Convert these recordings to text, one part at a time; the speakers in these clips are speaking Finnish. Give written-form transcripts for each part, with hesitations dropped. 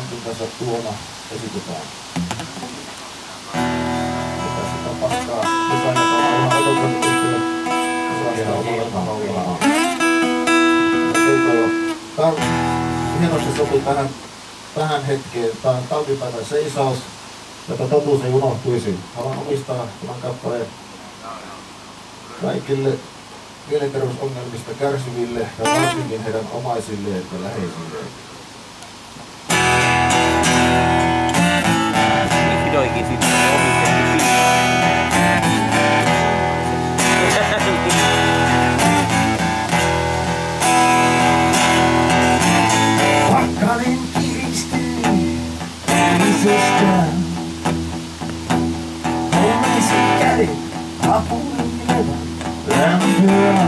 hankintansa tuona esitetään. Mitä sitä paskaa jotain, joka on ihan odotettu, osaista omalla tahollaan. Tämä on hienosti sopi tähän hetkeen. Tämä on talvipäivän seisaus, jotta totuus ei unohtuisi. Haluan omistaa tämän kappaleen kaikille mielenterveysongelmista kärsiville ja varsinkin heidän omaisilleen ja läheisilleen. Vihdoinkin sitten omistettu Pakkanen kiristyy entisestä. Omaisin kädet apuilevat lämpöä.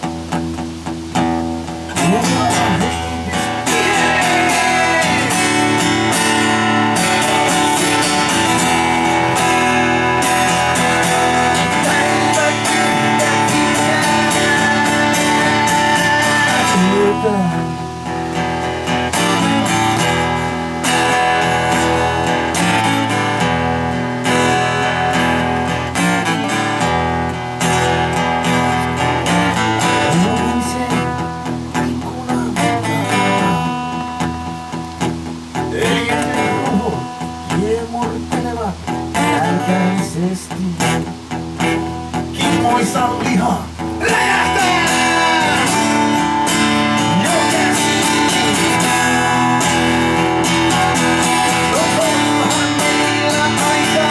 Kimmoisa liha räjähtää! Jo käsiin! No onhan meillä aika!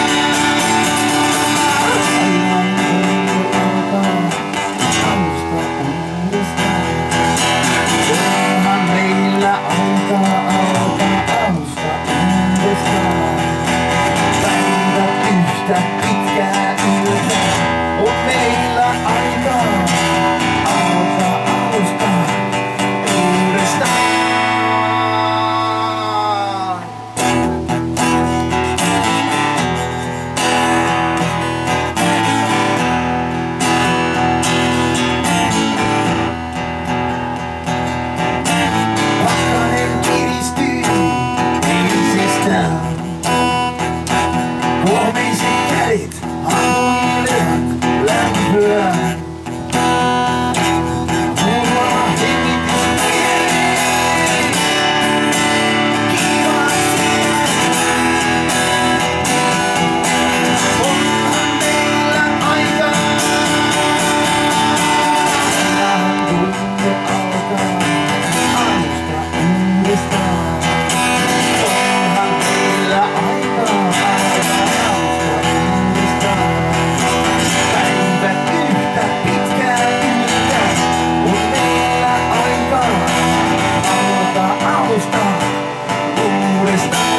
Aivan alkaa alusta uudestaan. Onhan meillä aika alkaa alusta uudestaan. Päivät yhtä pitkää yötä. On meillä aikaa alkaa alusta uudestaan. Pakkanen kiristyy entisestään. Huomisen kädet apuilevat lämpöä. Mulla hengitys kielii. Kivasti. Onhan meillä aikaa. Elämän tunne alkaa alusta uudestaan. Onhan meillä aikaa alkaa alusta uudestaan. Päivät yhtä pitkää yhtä. On meillä aikaa alkaa alusta uudestaan.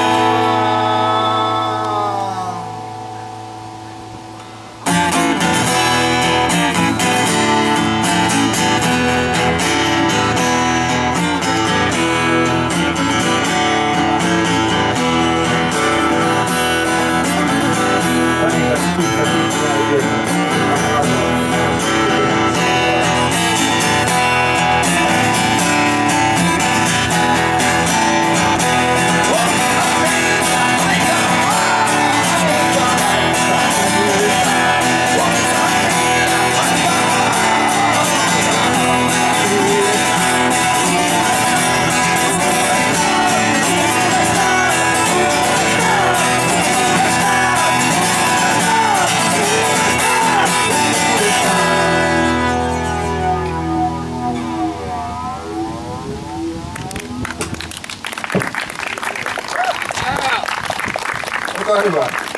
Olkaa hyvä.